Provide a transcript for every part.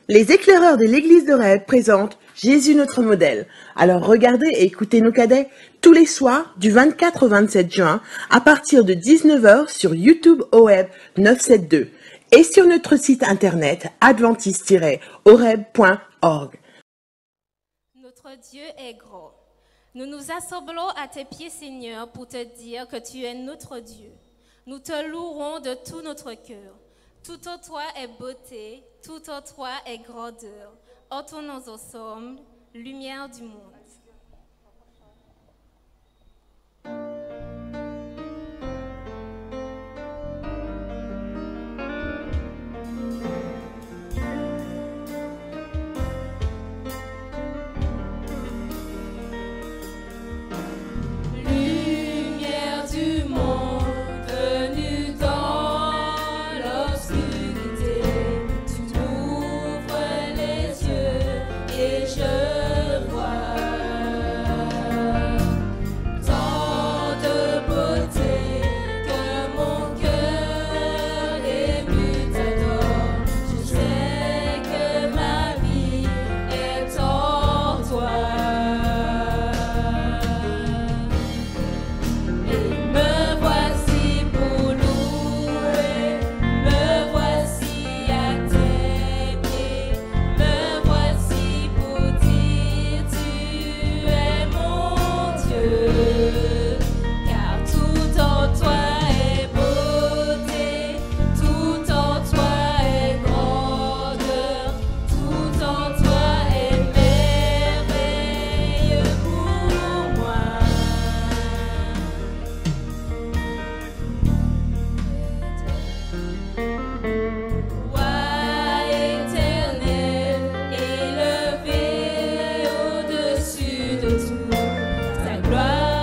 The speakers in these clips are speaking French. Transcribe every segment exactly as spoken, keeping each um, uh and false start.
Les éclaireurs de l'église de Rêve présentent Jésus notre modèle. Alors regardez et écoutez nos cadets tous les soirs du vingt-quatre au vingt-sept juin à partir de dix-neuf heures sur YouTube O R E B neuf cent soixante-douze et sur notre site internet adventiste tiret oreb point org. Notre Dieu est grand. Nous nous assemblons à tes pieds, Seigneur, pour te dire que tu es notre Dieu. Nous te louerons de tout notre cœur. Tout en toi est beauté, tout en toi est grandeur. Entendons ensemble, lumière du monde. Gloire.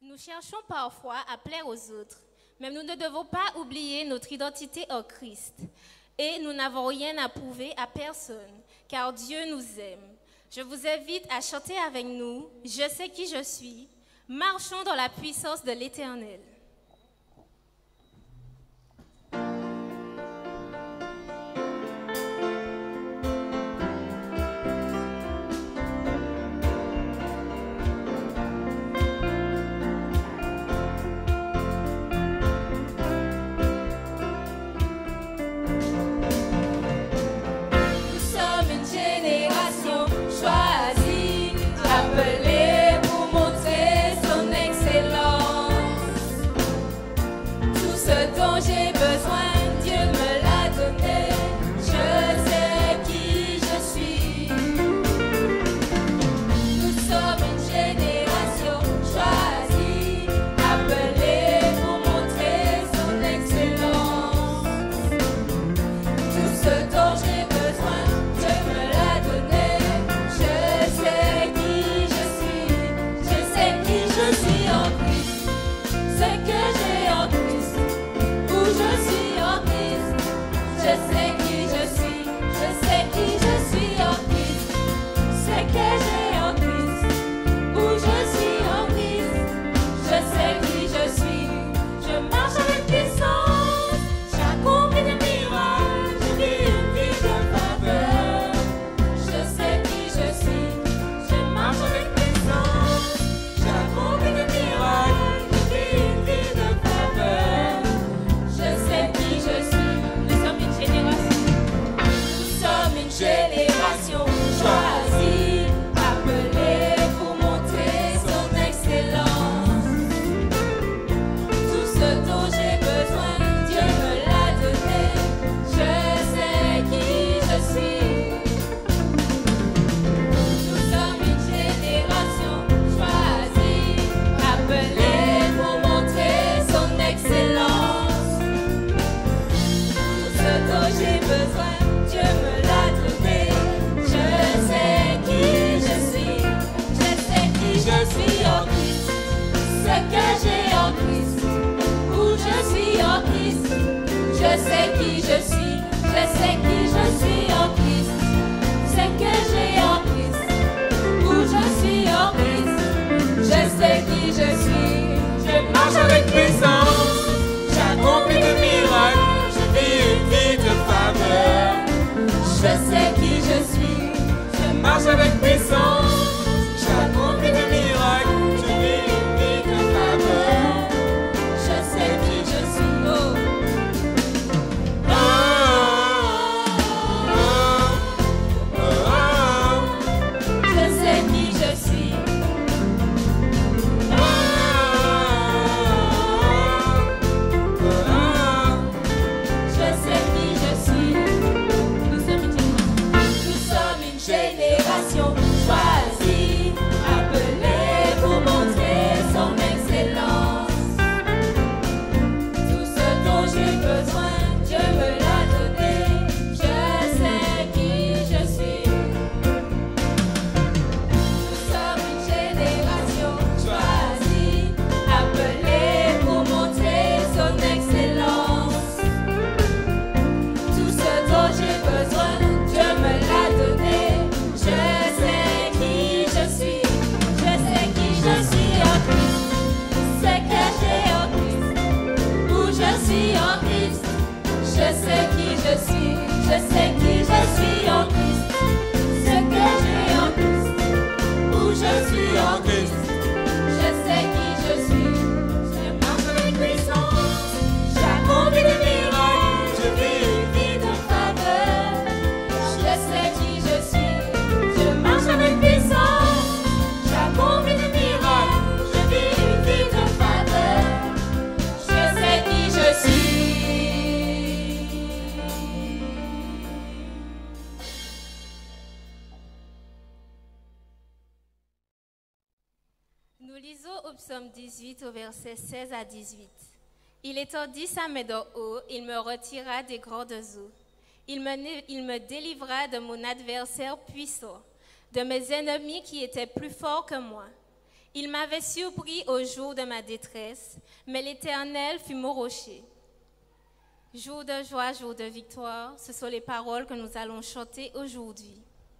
Nous cherchons parfois à plaire aux autres, mais nous ne devons pas oublier notre identité en Christ. Et nous n'avons rien à prouver à personne, car Dieu nous aime. Je vous invite à chanter avec nous « Je sais qui je suis ». Marchons dans la puissance de l'Éternel. Nous lisons au psaume dix-huit au verset seize à dix-huit. Il étendit sa main d'en haut, il me retira des grandes eaux. Il me, il me délivra de mon adversaire puissant, de mes ennemis qui étaient plus forts que moi. Il m'avait surpris au jour de ma détresse, mais l'Éternel fut mon rocher. Jour de joie, jour de victoire, ce sont les paroles que nous allons chanter aujourd'hui.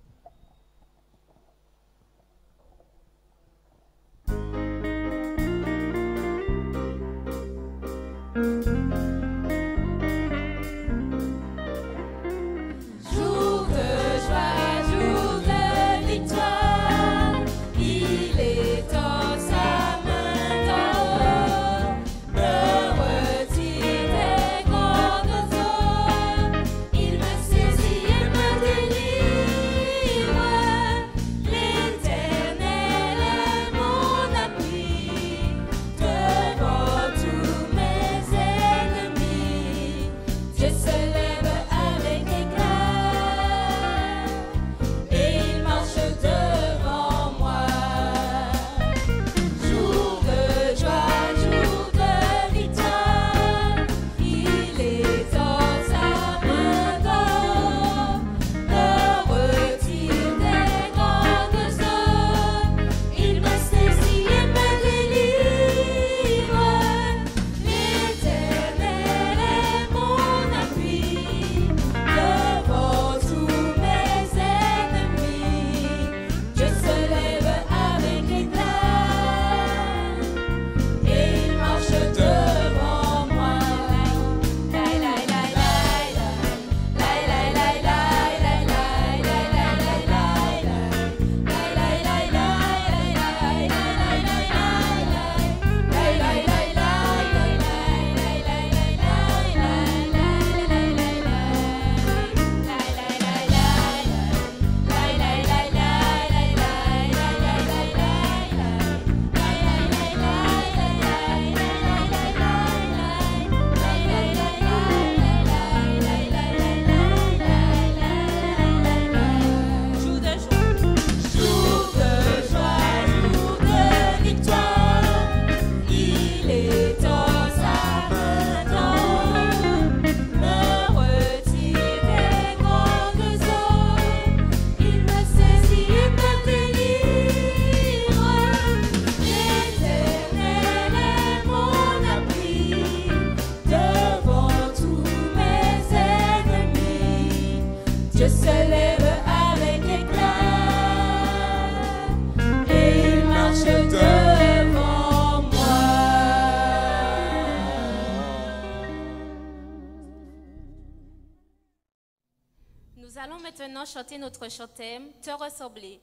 Nous allons maintenant chanter notre chant-thème, Te ressembler.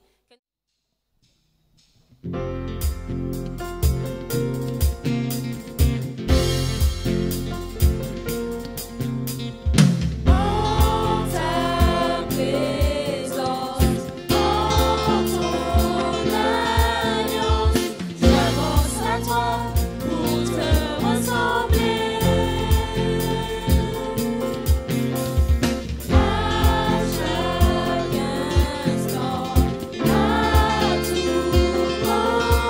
Oh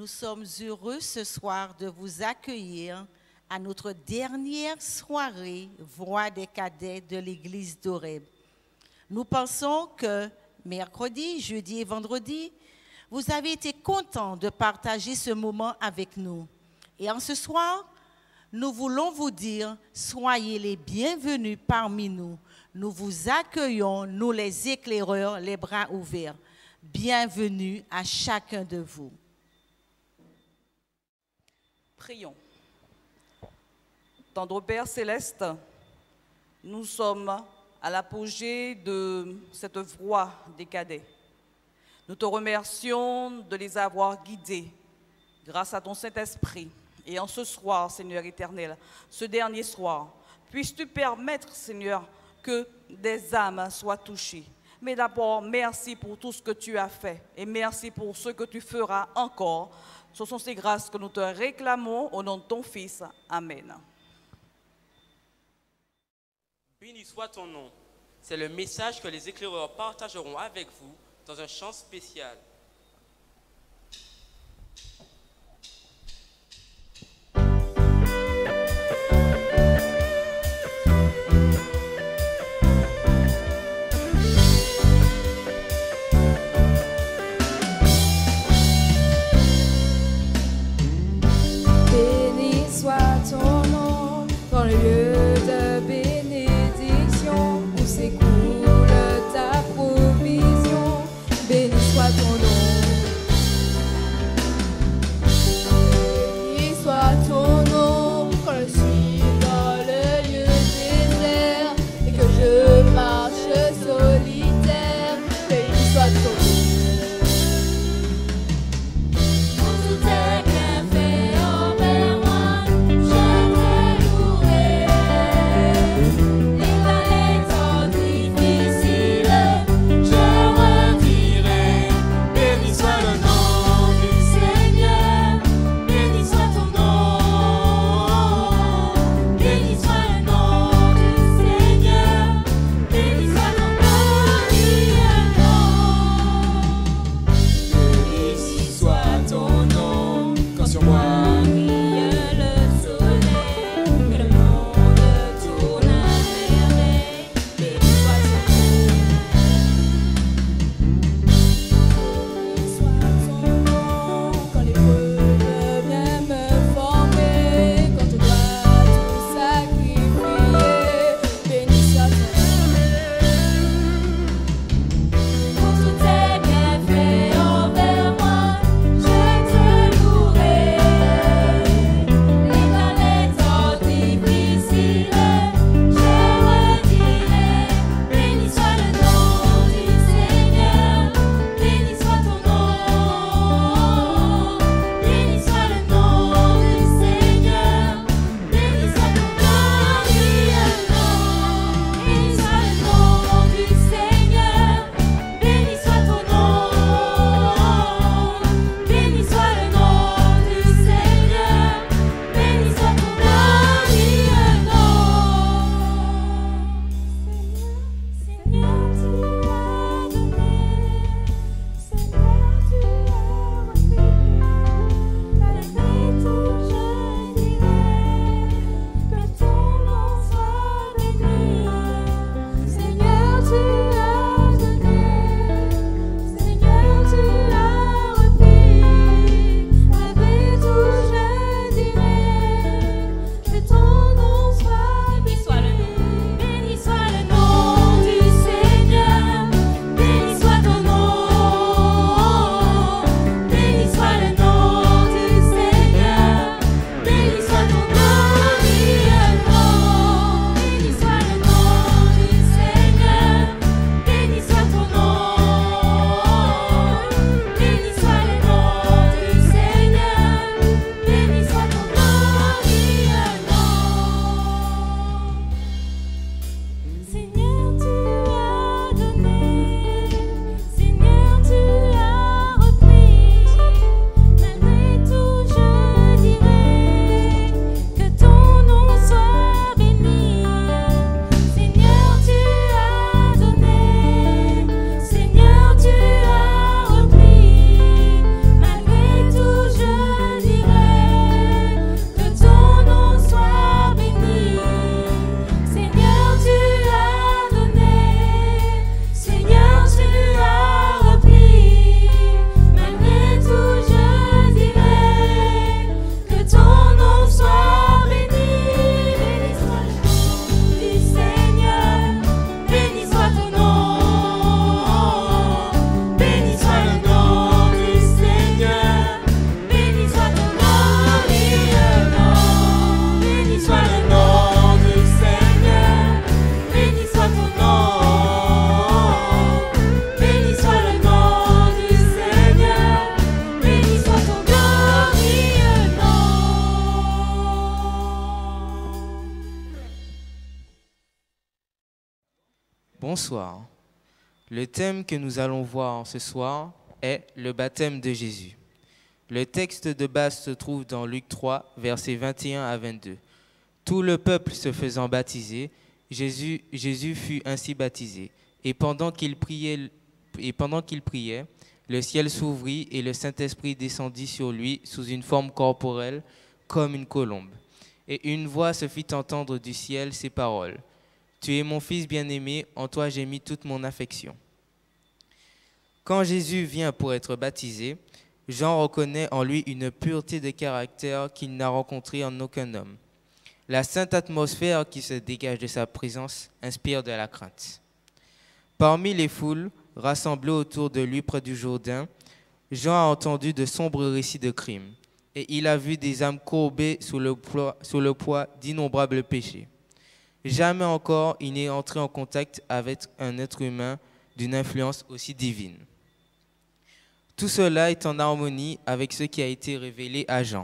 nous sommes heureux ce soir de vous accueillir à notre dernière soirée Voix des cadets de l'église d'Horeb. Nous pensons que mercredi, jeudi et vendredi, vous avez été contents de partager ce moment avec nous. Et en ce soir, nous voulons vous dire, soyez les bienvenus parmi nous. Nous vous accueillons, nous les éclaireurs, les bras ouverts. Bienvenue à chacun de vous. Prions. Tendre Père céleste, nous sommes à l'apogée de cette voix des cadets. Nous te remercions de les avoir guidés grâce à ton Saint-Esprit. Et en ce soir, Seigneur éternel, ce dernier soir, puisses-tu permettre, Seigneur, que des âmes soient touchées. Mais d'abord, merci pour tout ce que tu as fait et merci pour ce que tu feras encore. Ce sont ces grâces que nous te réclamons au nom de ton Fils. Amen. Béni soit ton nom. C'est le message que les éclaireurs partageront avec vous dans un chant spécial. Béni soit ton nom dans le lieu de bénédiction où s'écoule ta provision. Béni soit ton nom. Bonsoir. Le thème que nous allons voir ce soir est le baptême de Jésus. Le texte de base se trouve dans Luc trois, versets vingt et un à vingt-deux. Tout le peuple se faisant baptiser, Jésus, Jésus fut ainsi baptisé. Et pendant qu'il priait, et pendant qu'il priait, le ciel s'ouvrit et le Saint-Esprit descendit sur lui sous une forme corporelle comme une colombe. Et une voix se fit entendre du ciel ces paroles. « Tu es mon Fils bien-aimé, en toi j'ai mis toute mon affection. » Quand Jésus vient pour être baptisé, Jean reconnaît en lui une pureté de caractère qu'il n'a rencontrée en aucun homme. La sainte atmosphère qui se dégage de sa présence inspire de la crainte. Parmi les foules rassemblées autour de lui près du Jourdain, Jean a entendu de sombres récits de crimes, et il a vu des âmes courbées sous le poids, sous le poids d'innombrables péchés. Jamais encore il n'est entré en contact avec un être humain d'une influence aussi divine. Tout cela est en harmonie avec ce qui a été révélé à Jean,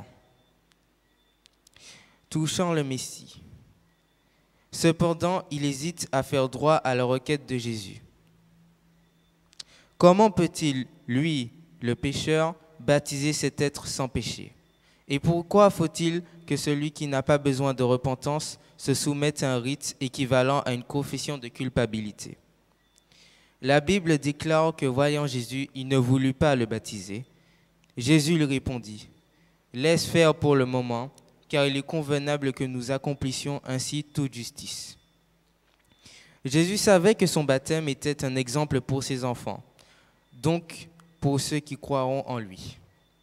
touchant le Messie. Cependant, il hésite à faire droit à la requête de Jésus. Comment peut-il, lui, le pécheur, baptiser cet être sans péché? Et pourquoi faut-il que celui qui n'a pas besoin de repentance se soumette à un rite équivalent à une confession de culpabilité? La Bible déclare que, voyant Jésus, il ne voulut pas le baptiser. Jésus lui répondit, « Laisse faire pour le moment, car il est convenable que nous accomplissions ainsi toute justice. » Jésus savait que son baptême était un exemple pour ses enfants, donc pour ceux qui croiront en lui.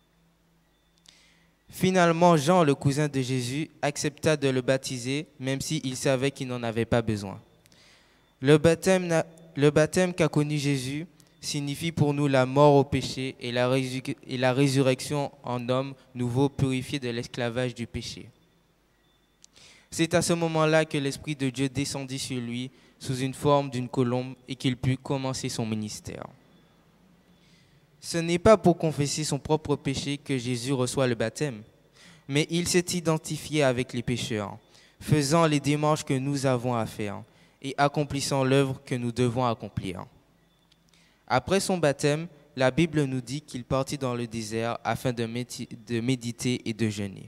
Finalement, Jean, le cousin de Jésus, accepta de le baptiser, même s'il savait qu'il n'en avait pas besoin. Le baptême n'a Le baptême qu'a connu Jésus signifie pour nous la mort au péché et la, résur- et la résurrection en homme nouveau purifié de l'esclavage du péché. C'est à ce moment-là que l'Esprit de Dieu descendit sur lui sous une forme d'une colombe et qu'il put commencer son ministère. Ce n'est pas pour confesser son propre péché que Jésus reçoit le baptême, mais il s'est identifié avec les pécheurs, faisant les démarches que nous avons à faire et accomplissant l'œuvre que nous devons accomplir. Après son baptême, la Bible nous dit qu'il partit dans le désert afin de, médi- de méditer et de jeûner.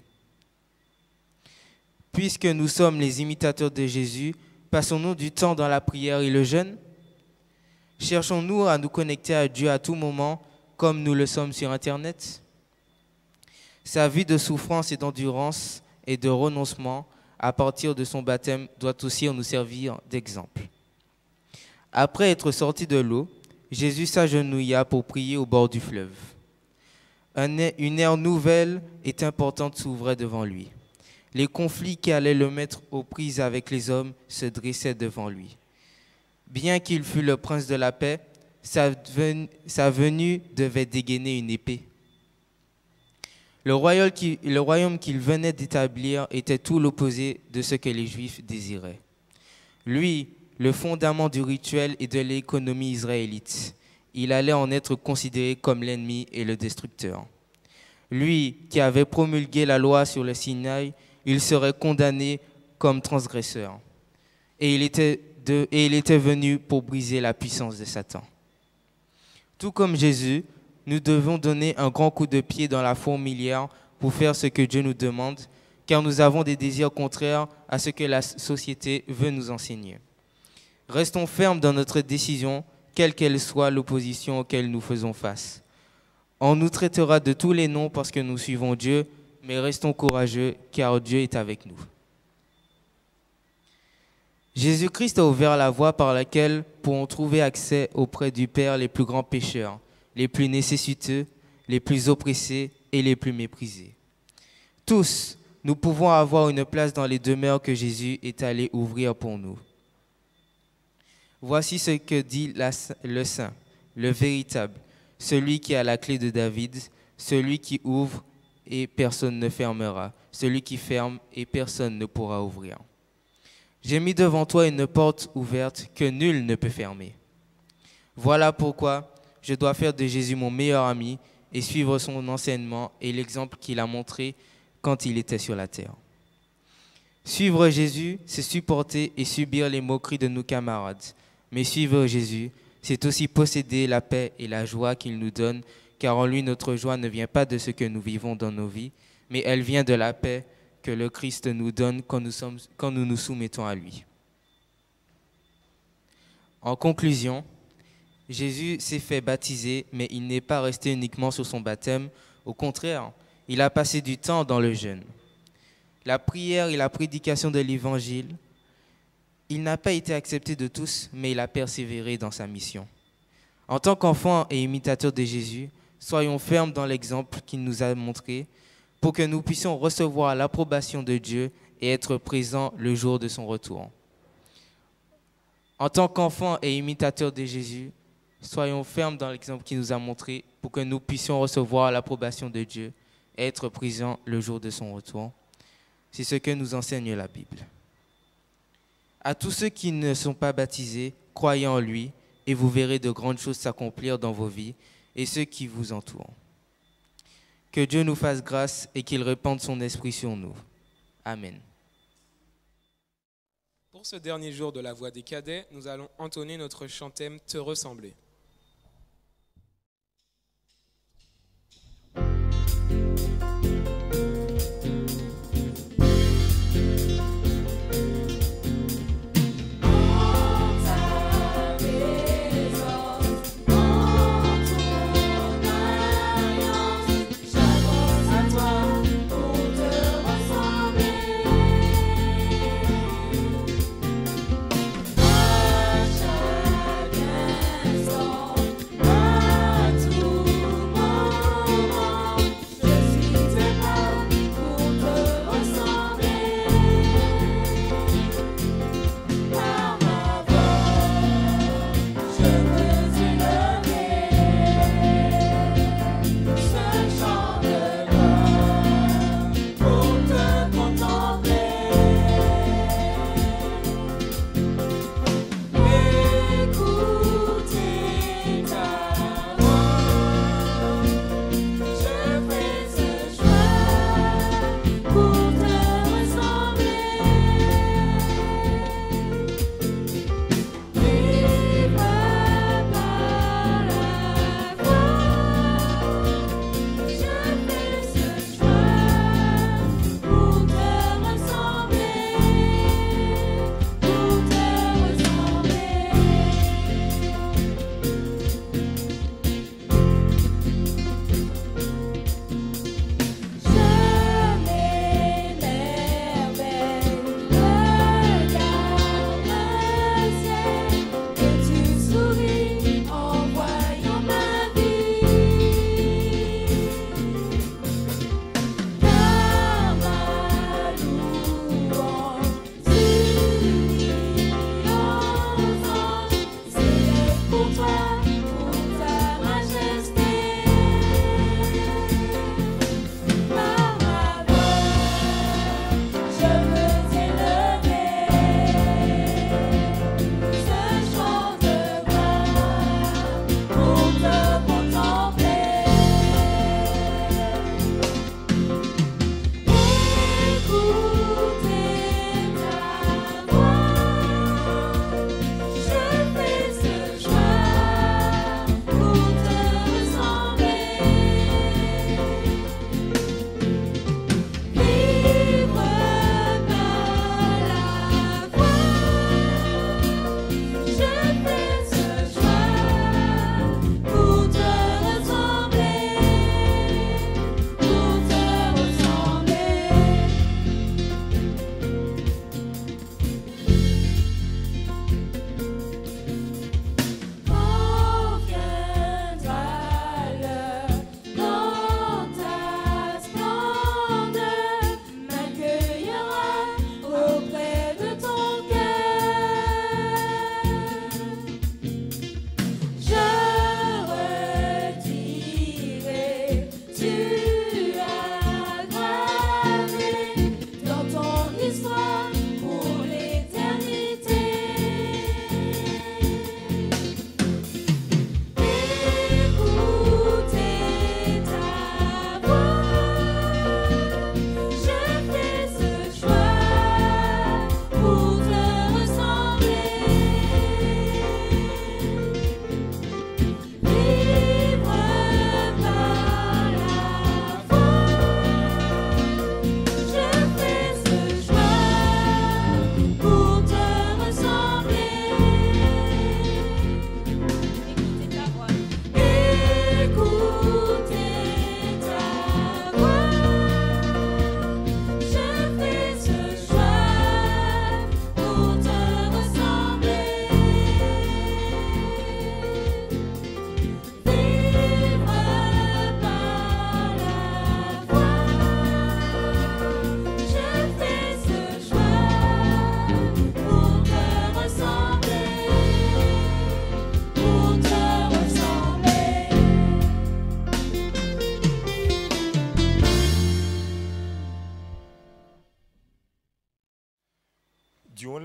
Puisque nous sommes les imitateurs de Jésus, passons-nous du temps dans la prière et le jeûne? Cherchons-nous à nous connecter à Dieu à tout moment, comme nous le sommes sur Internet? Sa vie de souffrance et d'endurance et de renoncement à partir de son baptême doit aussi nous servir d'exemple. Après être sorti de l'eau, Jésus s'agenouilla pour prier au bord du fleuve. Un, une ère nouvelle et importante s'ouvrait devant lui. Les conflits qui allaient le mettre aux prises avec les hommes se dressaient devant lui. Bien qu'il fût le prince de la paix, sa, ven- sa venue devait dégainer une épée. Le royaume qui- le royaume qu'il venait d'établir était tout l'opposé de ce que les Juifs désiraient. Lui, le fondament du rituel et de l'économie israélite, il allait en être considéré comme l'ennemi et le destructeur. Lui, qui avait promulgué la loi sur le Sinaï, il serait condamné comme transgresseur. Et il était, de, et il était venu pour briser la puissance de Satan. Tout comme Jésus, nous devons donner un grand coup de pied dans la fourmilière pour faire ce que Dieu nous demande, car nous avons des désirs contraires à ce que la société veut nous enseigner. Restons fermes dans notre décision, quelle qu'elle soit l'opposition auquel nous faisons face. On nous traitera de tous les noms parce que nous suivons Dieu, mais restons courageux, car Dieu est avec nous. Jésus-Christ a ouvert la voie par laquelle pourront trouver accès auprès du Père les plus grands pécheurs, les plus nécessiteux, les plus oppressés et les plus méprisés. Tous, nous pouvons avoir une place dans les demeures que Jésus est allé ouvrir pour nous. Voici ce que dit la, le Saint, le véritable, celui qui a la clé de David, celui qui ouvre et personne ne fermera, celui qui ferme et personne ne pourra ouvrir. J'ai mis devant toi une porte ouverte que nul ne peut fermer. Voilà pourquoi je dois faire de Jésus mon meilleur ami et suivre son enseignement et l'exemple qu'il a montré quand il était sur la terre. Suivre Jésus, c'est supporter et subir les moqueries de nos camarades, Mais suivre Jésus, c'est aussi posséder la paix et la joie qu'il nous donne, car en lui notre joie ne vient pas de ce que nous vivons dans nos vies, mais elle vient de la paix que le Christ nous donne quand nous, sommes, quand nous nous soumettons à lui. En conclusion, Jésus s'est fait baptiser, mais il n'est pas resté uniquement sur son baptême. Au contraire, il a passé du temps dans le jeûne. La prière et la prédication de l'Évangile, il n'a pas été accepté de tous, mais il a persévéré dans sa mission. En tant qu'enfants et imitateurs de Jésus, soyons fermes dans l'exemple qu'il nous a montré pour que nous puissions recevoir l'approbation de Dieu et être présents le jour de son retour. En tant qu'enfants et imitateurs de Jésus, soyons fermes dans l'exemple qu'il nous a montré pour que nous puissions recevoir l'approbation de Dieu et être présents le jour de son retour. C'est ce que nous enseigne la Bible. À tous ceux qui ne sont pas baptisés, croyez en lui et vous verrez de grandes choses s'accomplir dans vos vies et ceux qui vous entourent. Que Dieu nous fasse grâce et qu'il répande son esprit sur nous. Amen. Pour ce dernier jour de la Voix des Cadets, nous allons entonner notre chant-thème « Te ressembler ». Chacun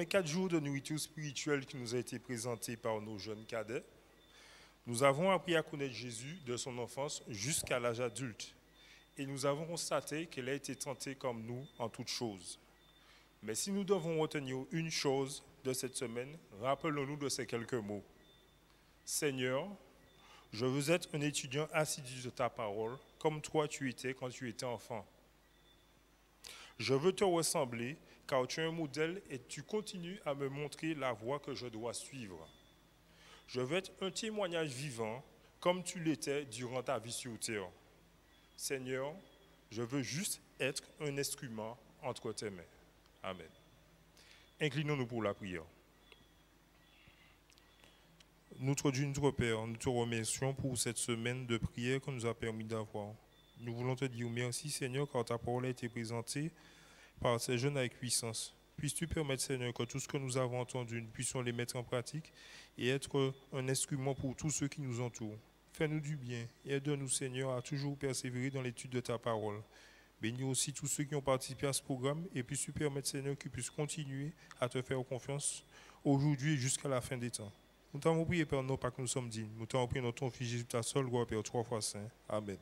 les quatre jours de nourriture spirituelle qui nous a été présentés par nos jeunes cadets, nous avons appris à connaître Jésus de son enfance jusqu'à l'âge adulte. Et nous avons constaté qu'il a été tenté comme nous en toutes choses. Mais si nous devons retenir une chose de cette semaine, rappelons-nous de ces quelques mots. Seigneur, je veux être un étudiant assidu de ta parole, comme toi tu étais quand tu étais enfant. Je veux te ressembler, car tu es un modèle et tu continues à me montrer la voie que je dois suivre. Je veux être un témoignage vivant, comme tu l'étais durant ta vie sur terre. Seigneur, je veux juste être un instrument entre tes mains. Amen. Inclinons-nous pour la prière. Notre Dieu, notre Père, nous te remercions pour cette semaine de prière que nous a permis d'avoir. Nous voulons te dire merci, Seigneur, car ta parole a été présentée par ces jeunes avec puissance. Puisses-tu permettre, Seigneur, que tout ce que nous avons entendu, nous puissions les mettre en pratique et être un instrument pour tous ceux qui nous entourent. Fais-nous du bien et aide-nous, Seigneur, à toujours persévérer dans l'étude de ta parole. Bénis aussi tous ceux qui ont participé à ce programme et puisses-tu permettre, Seigneur, qu'ils puissent continuer à te faire confiance aujourd'hui et jusqu'à la fin des temps. Nous t'avons prié, Père, non pas que nous sommes dignes. Nous t'avons prié dans ton Fils Jésus, ta seule gloire, Père, trois fois saint. Amen.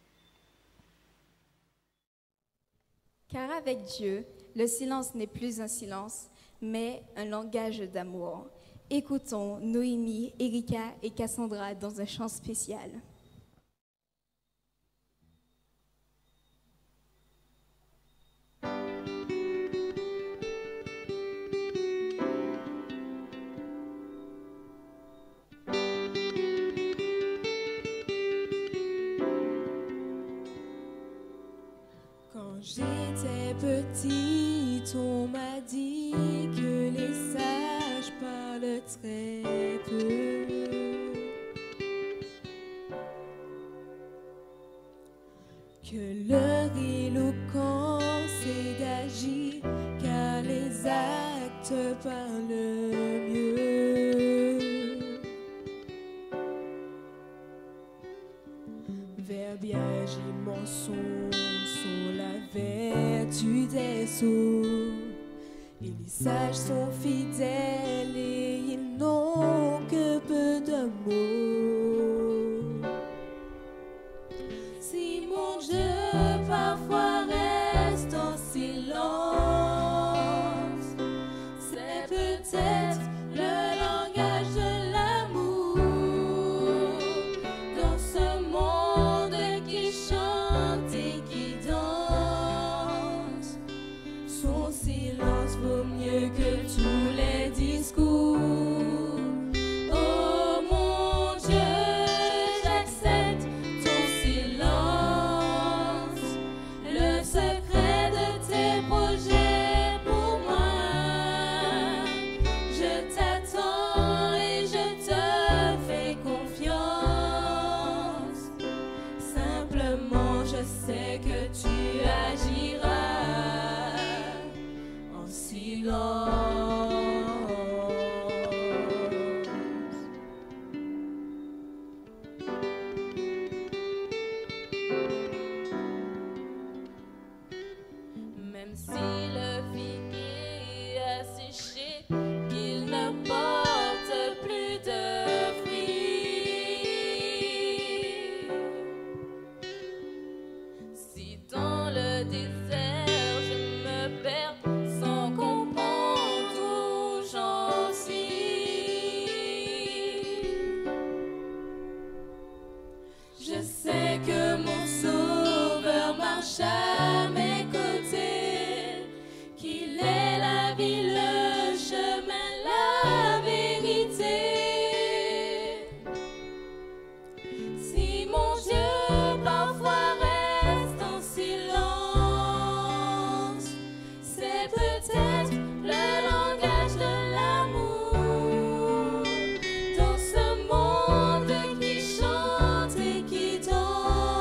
Car avec Dieu, le silence n'est plus un silence, mais un langage d'amour. Écoutons Noémie, Erika et Cassandra dans un chant spécial. Quand j'étais petite, on m'a dit que les sages parlent très peu. Que leur éloquence est d'agir, car les actes parlent mieux. Verbiage et mensonge sont la vertu des sots. Et les sages sont fidèles et ils n'ont que peu de mots. Si mon Dieu parfois reste en silence, c'est peut-être le langage de l'amour. Dans ce monde qui chante et qui danse, son silence vaut mieux que tous les discours. Oh mon Dieu, j'accepte ton silence, le secret de tes projets pour moi. Je t'attends et je te fais confiance. Simplement, je sais que tu agiras en silence. Même si le figuier a séché, qu'il ne porte plus de fruits. Si dans le désert je me perds sans comprendre où j'en suis, je sais que mon Sauveur marche à mes côtés, qu'il est la vie, le chemin, la vérité. Si mon Dieu parfois reste en silence, c'est peut-être le langage de l'amour. Dans ce monde qui chante et qui danse,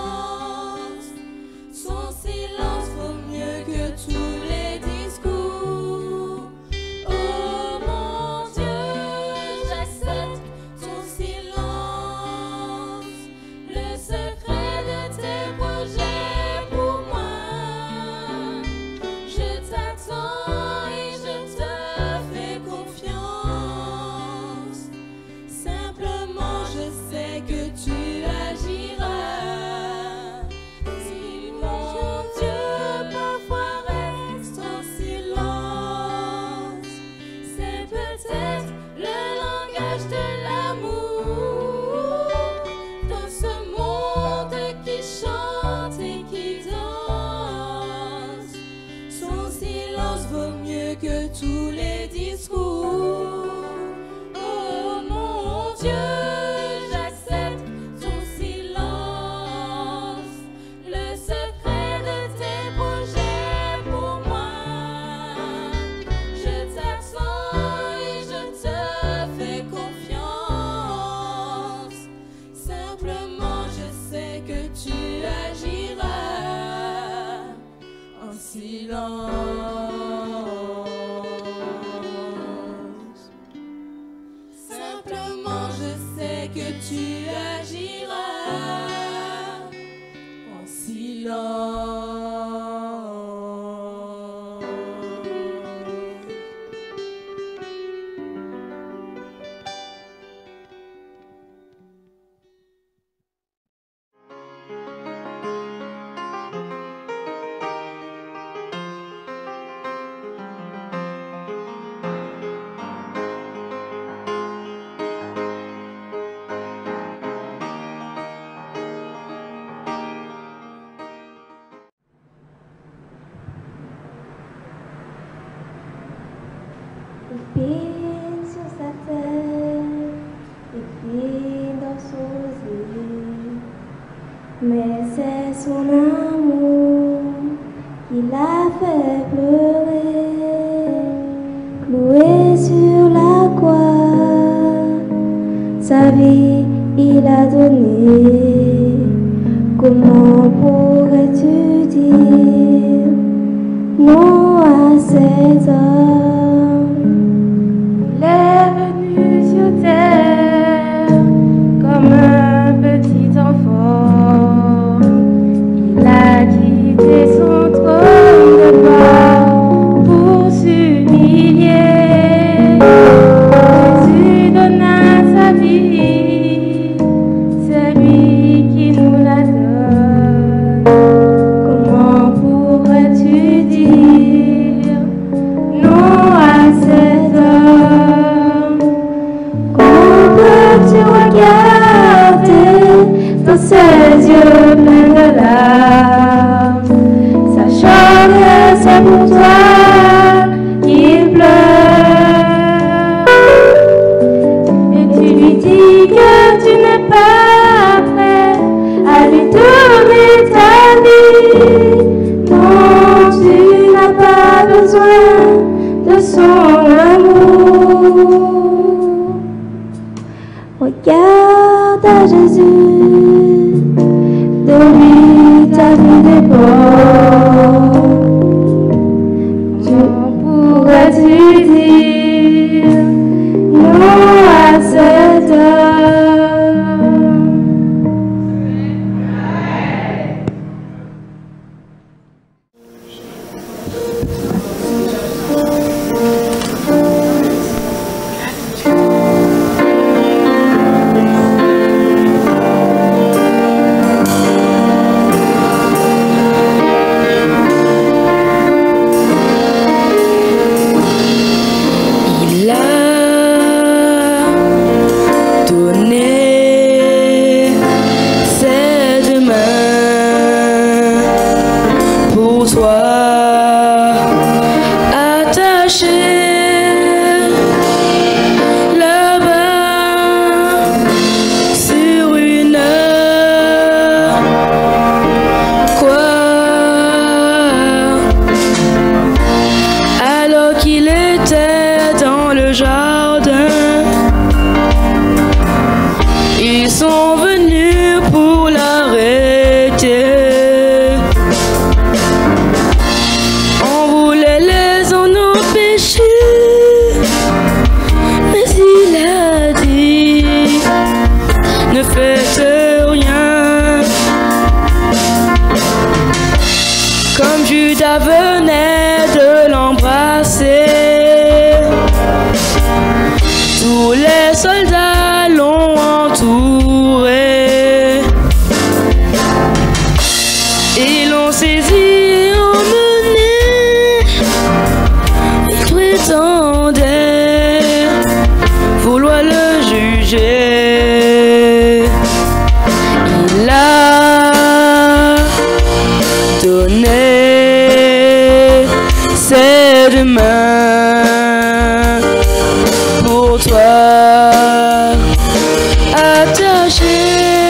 silence. Simplement, je sais que tu agiras en silence. Épine sur sa tête, épine dans son yeux, mais c'est son amour qui l'a fait pleurer. Cloué sur la croix, sa vie il a donné. Comment pourrais-tu dire non à cet homme? Il est venu sur terre comme un petit enfant. Il a quitté son trône de gloire pour s'humilier. Jésus donna sa vie, c'est lui qui nous la donne. Comment pourrais-tu dire non à cet homme? Comment peux-tu regarder dans ses yeux pleins de larmes, sachant que c'est pour toi qu'il pleure? Et tu lui dis que tu n'es pas prêt à lui donner ta vie. Non, tu n'as pas besoin de son amour. Regarde à Jésus, de lui ta vie dépend. Comment pourrais-tu dire non à cet homme? Il a donné ses deux mains pour toi, attaché là-bas sur une croix, alors qu'il était dans le jardin. Ils sont venus pour l'arrêter. On voulait les en empêcher, mais il a dit ne faites rien. Comme Judas venait de l'embrasser, tous les soldats l'ont entouré. Ils l'ont saisi et emmené. Ils prétendaient vouloir le juger. Il a donné ses deux mains pour toi, attaché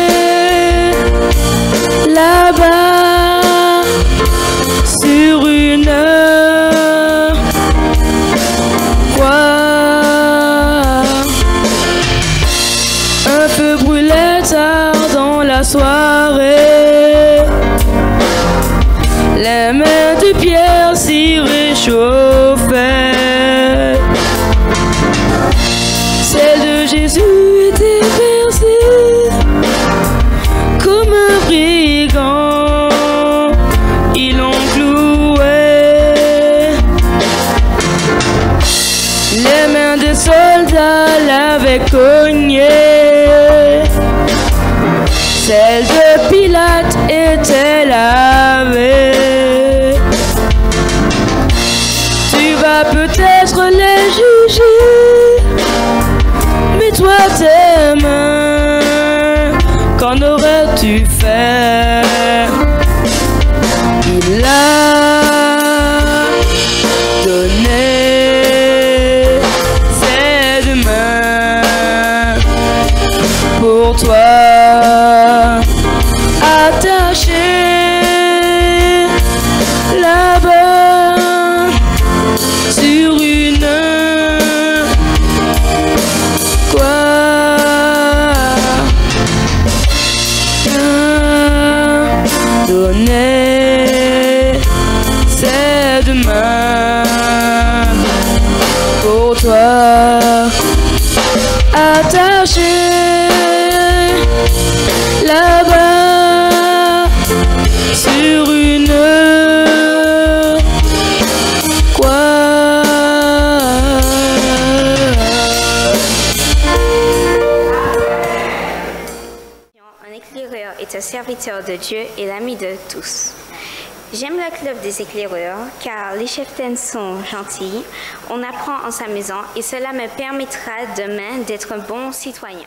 là-bas sur une croix. Un feu brûlait tard dans la soirée. Les mains de Pierre s'y chauffait. Celle de Jésus était percée comme un brigand, ils l'ont cloué. Les mains des soldats l'avaient cogné. Celle de Pilate était lavée. Tu vas peut-être les juger, mais toi tes mains, qu'en aurais-tu fait? Il l'a donné, ses deux mains pour toi. Attaché là-bas sur une croix, donner ses deux mains pour toi. Attaché là-bas sur une croix. Un éclaireur est un serviteur de Dieu et l'ami de tous. J'aime le club des éclaireurs car les cheftaines sont gentils, on apprend en s'amusant et cela me permettra demain d'être un bon citoyen.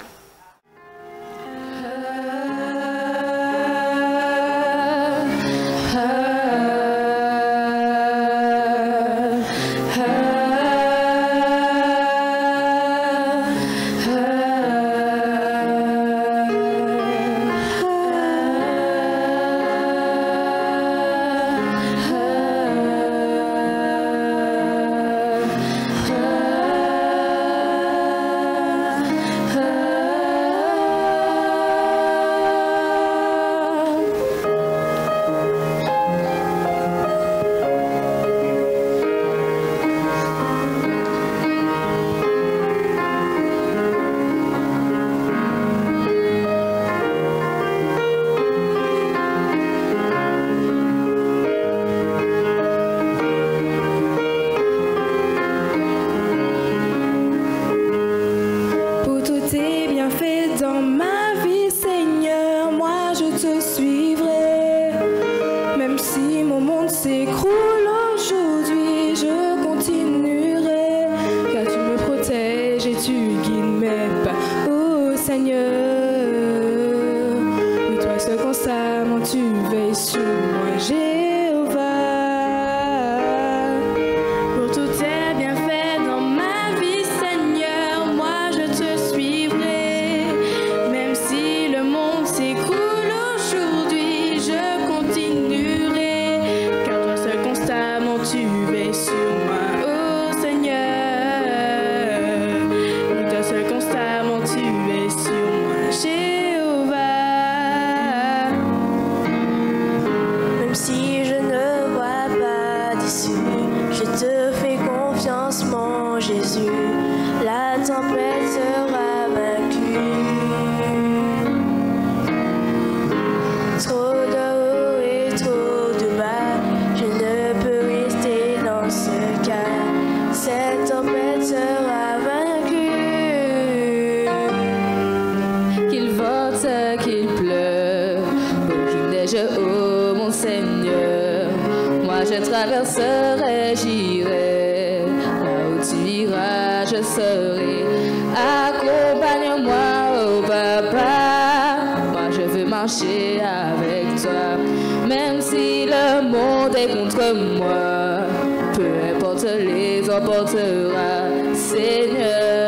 Traverserai, j'irai, là où tu iras, je serai. Accompagne-moi, oh papa, moi je veux marcher avec toi. Même si le monde est contre moi, peu importe les emportera, Seigneur.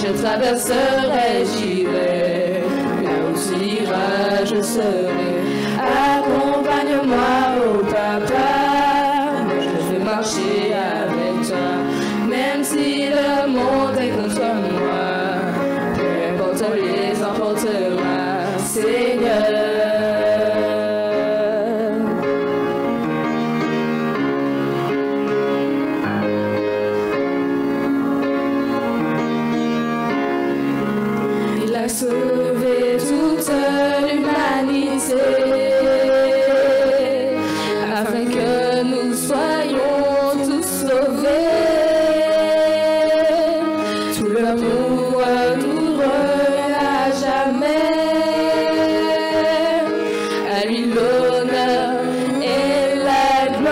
je traverserai, j'irai. Là où tu iras, je serai. Accompagne-moi, oh papa. Moi, je veux marcher avec toi. Même si le monde est contre moi, peu importe les emportera, Seigneur. Il a sauvé toute l'humanité afin que nous soyons tous sauvés. Tout l'amour douloureux à jamais. À lui l'honneur et la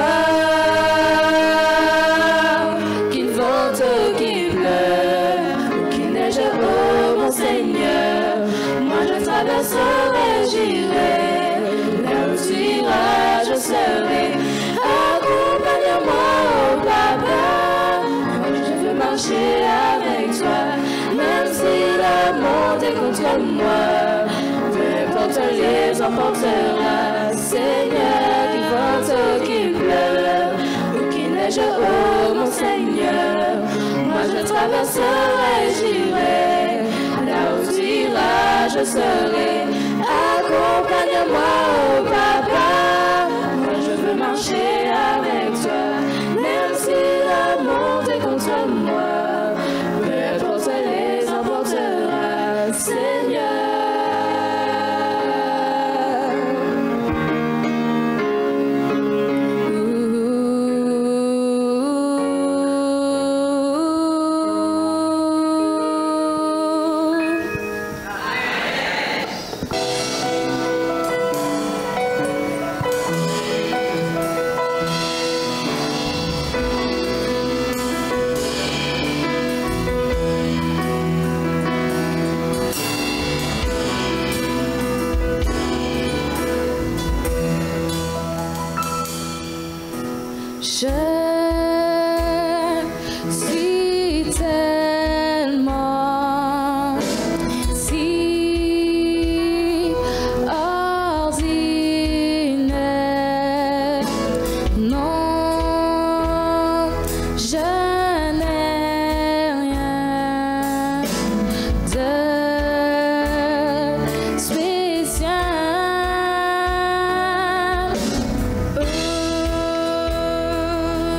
gloire. Qu'il vente, qu'il pleure ou qu'il neige, oh mon Seigneur. Moi je traverserai, j'irai. Là où tu iras, je serai. Accompagne-moi, oh papa. Moi je veux marcher avec toi. Même si le monde est contre moi, peu importe les emportera, Seigneur. Qu'il vente, qu'il pleure ou qu'il neige, oh mon Seigneur. Moi je traverserai, j'irai. Là où tu iras, je serai. Accompagne-moi, oh papa. Moi je veux marcher avec toi. Même si le monde est contre moi, peu importe les emportera, Seigneur. Je suis tellement si ordinaire. Non, je n'ai rien de spécial. Oh,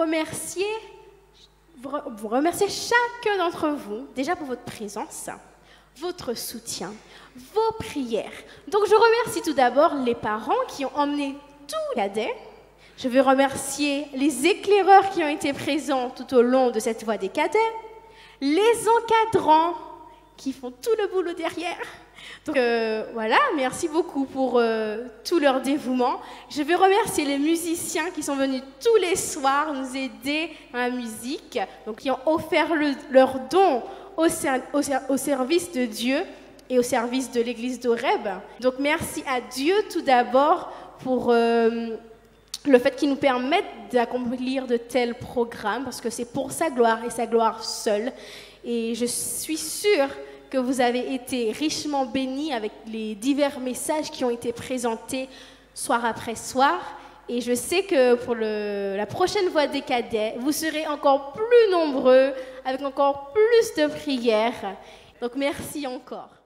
remercier, vous remercier chacun d'entre vous, déjà pour votre présence, votre soutien, vos prières. Donc je remercie tout d'abord les parents qui ont emmené tous les cadets. Je veux remercier les éclaireurs qui ont été présents tout au long de cette voie des cadets, les encadrants qui font tout le boulot derrière. Donc euh, voilà, merci beaucoup pour euh, tout leur dévouement. Je veux remercier les musiciens qui sont venus tous les soirs nous aider dans la musique, donc qui ont offert le, leur don au, ser au, ser au service de Dieu et au service de l'église d'Oreb. Donc merci à Dieu tout d'abord pour euh, le fait qu'il nous permette d'accomplir de tels programmes, parce que c'est pour sa gloire et sa gloire seule. Et je suis sûre que vous avez été richement bénis avec les divers messages qui ont été présentés soir après soir. Et je sais que pour le, la prochaine voie des cadets, vous serez encore plus nombreux, avec encore plus de prières. Donc merci encore.